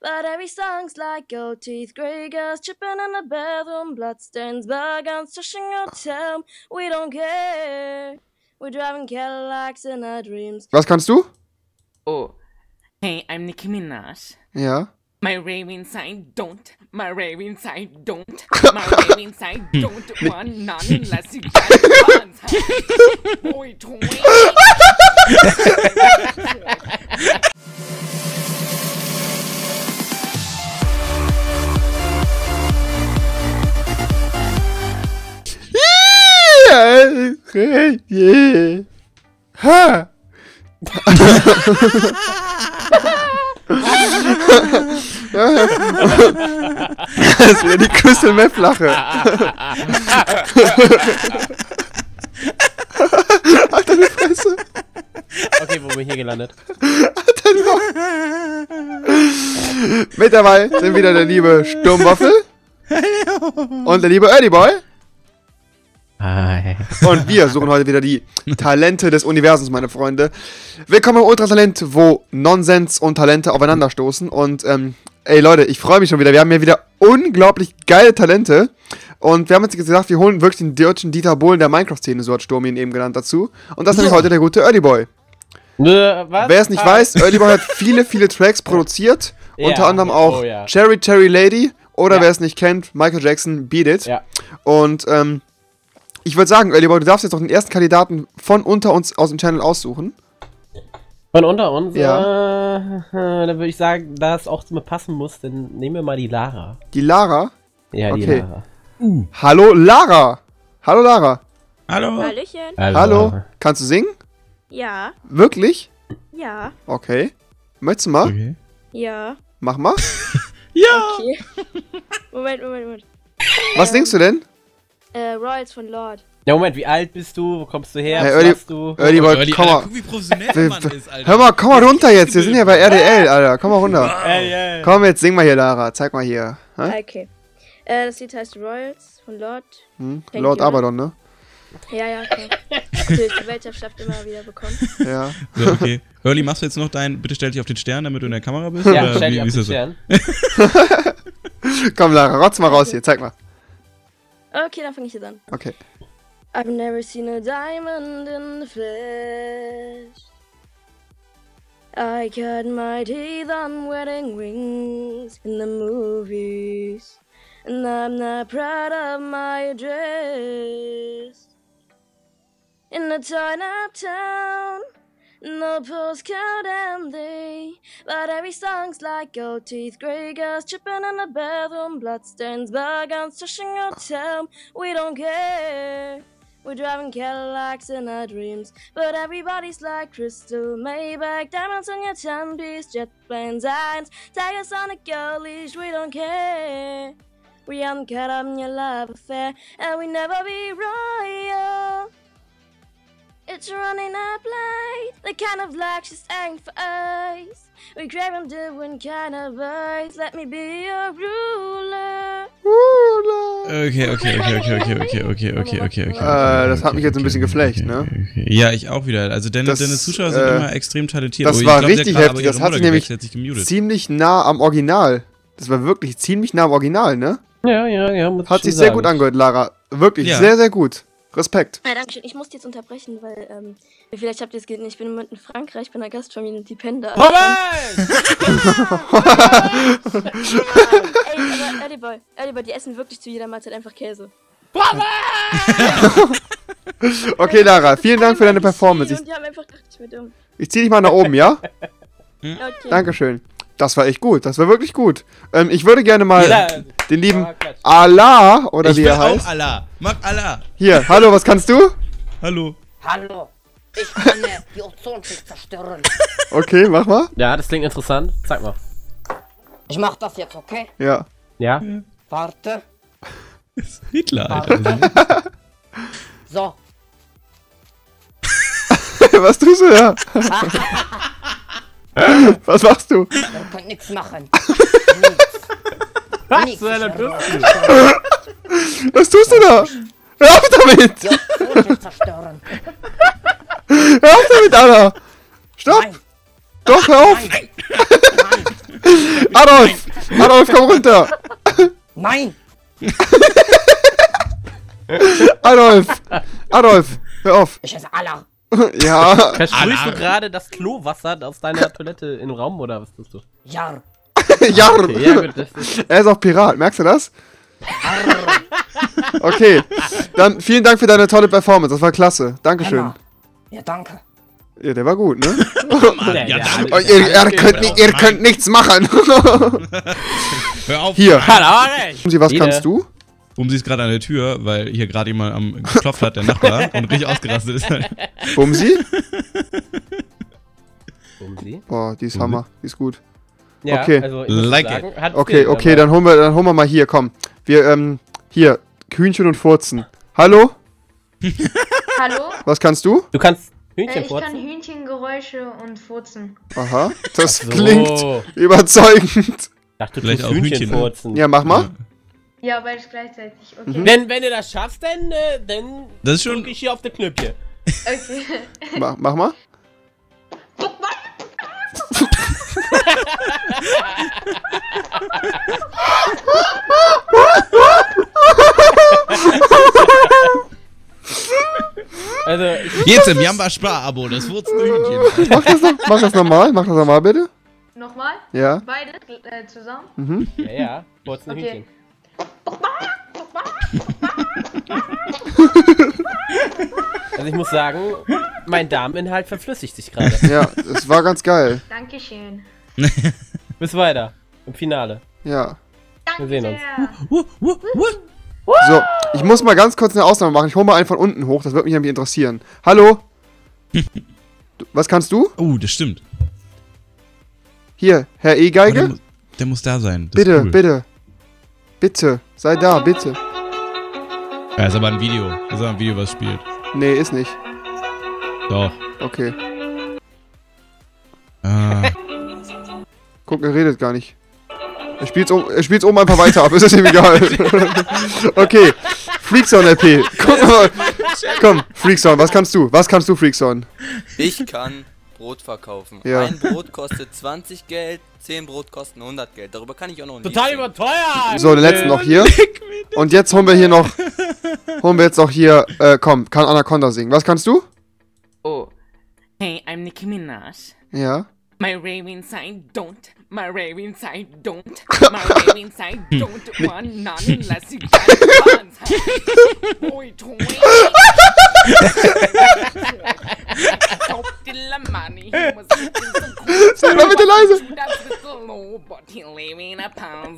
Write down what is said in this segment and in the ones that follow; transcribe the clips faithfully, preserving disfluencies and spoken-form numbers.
But every song's like gold teeth, grey girls chipping in the bathroom, bloodstains, burguns, touching your town. We don't care. We're driving Cadillacs in our dreams. Was kannst du? Oh. Hey, I'm Nicki Minaj. Ja. My raving side don't. My raving side don't. My raving side don't want none unless you got guns. Boy, toy. Ha! Das ist wieder die Crystal Meth Lache. Alter, die Fresse. Okay, wo bin ich hier gelandet? Alter, mit dabei sind wieder der liebe Sturmwaffel und der liebe Early Boy. Hi. Und wir suchen heute wieder die Talente des Universums, meine Freunde. Willkommen im Ultratalent, wo Nonsens und Talente aufeinanderstoßen. Und, ähm, ey Leute, ich freue mich schon wieder. Wir haben hier wieder unglaublich geile Talente. Und wir haben jetzt gesagt, wir holen wirklich den deutschen Dieter Bohlen der Minecraft-Szene, so hat Sturm ihn eben genannt, dazu. Und das ist nämlich heute der gute Early Boy. Ne, was? Wer es nicht ah. weiß, Early Boy hat viele, viele Tracks produziert. Ja, unter anderem auch oh, ja. Cherry Cherry Lady. Oder Ja. wer es nicht kennt, Michael Jackson, Beat It. Ja. Und, ähm, ich würde sagen, Early Boy, du darfst jetzt doch den ersten Kandidaten von unter uns aus dem Channel aussuchen. Von unter uns? Ja. Äh, äh, dann würde ich sagen, da es auch zu mir passen muss, dann nehmen wir mal die Lara. Die Lara. Ja, die Okay. Lara. Uh. Hallo Lara. Hallo Lara. Hallo. Hallöchen. Also, Hallo. Kannst du singen? Ja, Wirklich? ja, Okay. Möchtest du mal? Okay. ja. Mach mal. Ja. Okay. Moment, Moment, Moment. Was singst du denn? Äh, Royals von Lord. Ja, Moment, wie alt bist du? Wo kommst du her? Hey, Was Early- machst du? Early Boy, Early, komm Alter, mal. guck, wie professionell der Mann ist, Alter. Hör mal, komm mal runter jetzt. Wir sind ja bei R D L, Alter. Komm mal runter. Ey, ey. Komm, jetzt sing mal hier, Lara. Zeig mal hier. Hä? Okay. Äh, das Lied heißt Royals von Lord. Hm? Thank Lord you. Abaddon, ne? Ja, ja, okay. Natürlich, die Weltherrschaft immer wieder bekommen. Ja. So, okay. Early, machst du jetzt noch dein, bitte stell dich auf den Stern, damit du in der Kamera bist? Ja, oder stell wie, dich auf wie ist den das so? Stern. Komm, Lara, rotz mal raus hier. Zeig mal. Okay, dann fange ich jetzt an. Okay. I've never seen a diamond in the flesh. I cut my teeth on wedding rings in the movies. And I'm not proud of my address. In a torn-up town, no postcode empty. But every song's like gold teeth, grey girls chipping in the bathroom, bloodstains, burguns, touching your town. We don't care. We're driving Cadillacs in our dreams, but everybody's like Crystal Maybach, diamonds on your timepiece, jet planes, irons, tigers on a girl leash. We don't care. We haven't caught up in your love affair, and we never be royal. It's running up late, the kind of luck just ain't for us. We crave them different kind of ways. Let me be your ruler. Okay, okay, okay, okay, okay, okay, okay, okay, okay, okay. Äh, das hat mich jetzt ein bisschen geflecht, ne? Ja, ich auch wieder. Also deine, Das, deine Zuschauer sind äh, immer extrem talentiert. Das Oh, ich war glaub, der richtig hat aber heftig. ihre Das hat Mutter sich nämlich gewechselt, sich gemutet. ziemlich nah am Original. Das war wirklich ziemlich nah am Original, ne? Ja, ja, ja. Muss Hat ich schon sich sehr sagen. gut angehört, Lara. Wirklich, Ja. sehr, sehr gut. Respekt. Ja, danke schön. Ich muss jetzt unterbrechen, weil, ähm, vielleicht habt ihr es gesehen, ich bin im Moment in Frankreich, bin in der Gastfamilie und die pennen da. Ey, aber Early Boy, Early Boy, die essen wirklich zu jeder Mahlzeit einfach Käse. Okay, Lara, vielen Dank für deine Performance. Ich, Und die haben einfach gedacht, ich bin dumm. ich zieh dich mal nach oben, ja? Okay. Dankeschön. Das war echt gut. Das war wirklich gut. Ähm, ich würde gerne mal Ja, den lieben ja, klatsch. Allah, oder Ich wie will er heißt. auch Allah. Mag Allah. Hier, hallo, was kannst du? Hallo. Hallo, ich kann äh, die Ozonschicht zerstören. Okay, mach mal. Ja, das klingt interessant. Sag mal. Ich mach das jetzt, okay? Ja. Ja? Warte. Hitler, Alter. So. Was tust du da? Was machst du? Ihr könnt nichts machen. Nichts. Was Nichts. zur Hölle tust du? Was tust du da? Hör auf damit! Die Ozonschicht zerstören. Hör auf damit, Allah! Stopp! Nein, Doch, hör auf! nein, nein. Adolf! Adolf, komm runter! Nein! Adolf! Adolf, hör auf! Ich esse Allah! Ja, Versprühst du gerade das Klowasser aus deiner Toilette in den Raum oder was tust du? Jar! ja, Okay, ja gut, das ist... er ist auch Pirat, merkst du das? Okay, dann vielen Dank für deine tolle Performance, das war klasse. Dankeschön. Emma. Ja, danke. Ja, der war gut, ne? Der, Ja, der, danke. Oh, ihr, ihr, könnt, ni- ihr könnt nichts machen. Hör auf. Hier, Hat aber recht. Bumsi, was Jede. kannst du? Bumsi ist gerade an der Tür, weil hier gerade jemand am geklopft hat, der Nachbar, und richtig ausgerastet ist. Bumsi? Bumsi. Boah, die ist Hammer, die ist gut. Ja, Okay. also ich muss Like sagen, hat Okay, Skill, okay, aber- dann holen wir, dann holen wir mal hier, komm. Wir, ähm, hier, Hühnchen und Furzen. Hallo? Hallo? Was kannst du? Du kannst Äh, Hühnchen ich kann furzen? Hühnchengeräusche und Furzen. Aha, das So. klingt überzeugend. Ich dachte, du Vielleicht tust auch Hühnchen, Hühnchen, ne? furzen. Ja, mach mal. Ja, beides gleichzeitig. Okay. Wenn, wenn du das schaffst, dann, äh, dann Das ist schon- drück ich hier auf den Knöpfchen. Okay. Mach, mach mal. Also, ich, Jetzt im Jamba-Spar-Abo, das wurzende Hühnchen. Mach das, noch, mach das nochmal, mach das nochmal bitte. Nochmal? Ja. Beide äh, zusammen? Mhm. ja, ja, furzen Okay. Hühnchen. Also ich muss sagen, mein Darminhalt verflüssigt sich gerade. Ja, das war ganz geil. Dankeschön. Bis weiter. Im Finale. Ja. Danke sehen uns. sehr. So, ich muss mal ganz kurz eine Ausnahme machen. Ich hole mal einen von unten hoch, das würde mich nämlich interessieren. Hallo? Du, was kannst du? Oh, das stimmt. Hier, Herr Oh, der, E-Geige? mu- der muss da sein. Das ist Bitte, cool. bitte. Bitte, sei da, bitte. Ja, ist aber ein Video. Das ist aber ein Video, was spielt. Nee, ist nicht. Doch. Okay. Ah. Guck, er redet gar nicht. Er spielt's, um, er spielt's oben einfach weiter ab, ist es ihm egal. Okay, Freakzone L P. Guck mal. Komm, Freakzone, was kannst du? Was kannst du, Freakzone? Ich kann Brot verkaufen. Ja. Ein Brot kostet zwanzig Geld, zehn Brot kosten hundert Geld. Darüber kann ich auch noch ein Total Lied singen. überteuert! So, den letzten noch hier. Und jetzt holen wir hier noch. Holen wir jetzt noch hier. Äh, komm, kann Anaconda singen. Was kannst du? Oh. Hey, I'm Nicki Minaj. Ja. My raving side don't. My raving side don't. My raving side don't want none unless you got funds. huh? Boy, toy. Top the money. He was looking so cool. Sei mal bitte leise. That's with the low, but he living a pound.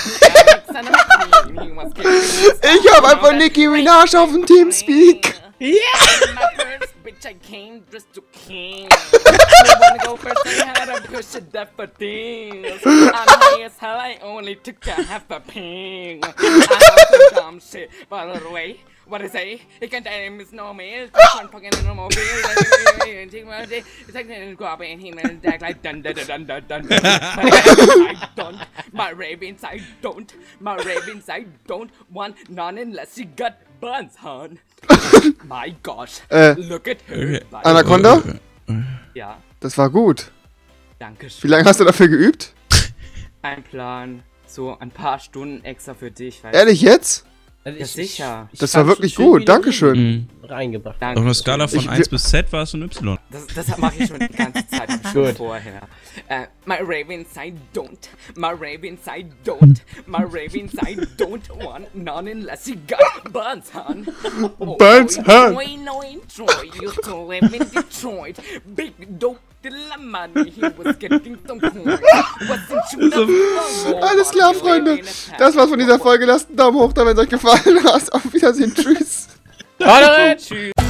Ich hab einfach Nicki Minaj auf dem Teamspeak. Yeah! My first bitch, I came dressed to king. I wanna go first, I had to push a death for things. I'm high as hell, I only took a half a ping. I have some dumb shit, by the way. What I say? Ich kann deinem Miss No Mail, von fucking in Mobil. Take my day, take me go up and him and act like dun dun dun dun dun dun. I don't, my ravens I don't, my ravens I don't want none unless you got buns, hon. My gosh, Äh, look at her. Okay. body. Anaconda? Ja, Das war gut. danke Wie schön. lange hast du dafür geübt? Ein Plan, so ein paar Stunden extra für dich. Weißt Ehrlich jetzt? Also Ja, sicher. ich Das fand war schon wirklich schön, gut, wie du Dankeschön. Mhm. reingebracht. Danke Auf einer Skala von Ich- eins bis Z war es ein Y. Das, das mache ich schon die ganze Zeit schon Gut. vorher. Äh, my ravens I don't, my ravens I don't, my ravens I don't want none unless you got buns, hon. Oh, Buns, oh, hon. Troy, no, in Troy, used to live in Detroit. Big dope till the money, he was getting some coins. Wasn't you the Alles klar, Freunde. Das war's von dieser Folge. Lasst einen Daumen hoch da, wenn es euch gefallen hat. Auf Wiedersehen. Tschüss. Tschüss.